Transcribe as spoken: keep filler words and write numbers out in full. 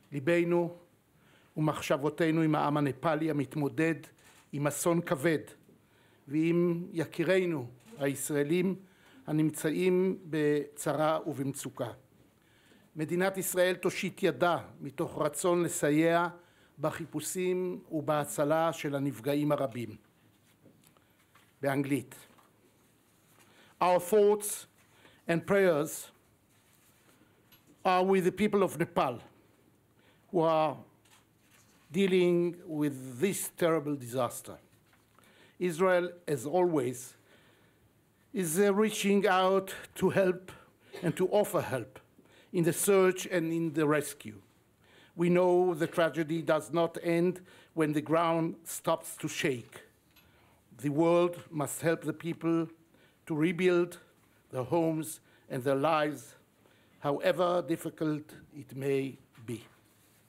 ליבנו ומחשבותינו עם העם הנפאלי המתמודד עם אסון כבד, ועם יקירינו הישראלים הנמצאים בצרה ובמצוקה. מדינת ישראל תושיט ידה מתוך רצון לסייע בחיפושים ובהצלה של הנפגעים הרבים. באנגלית. Our thoughts and prayers are with the people of Nepal who are dealing with this terrible disaster. Israel, as always, is uh, reaching out to help and to offer help in the search and in the rescue. We know the tragedy does not end when the ground stops to shake. The world must help the people to rebuild their homes and their lives, however difficult it may be.